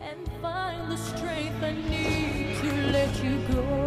and find the strength I need to let you go.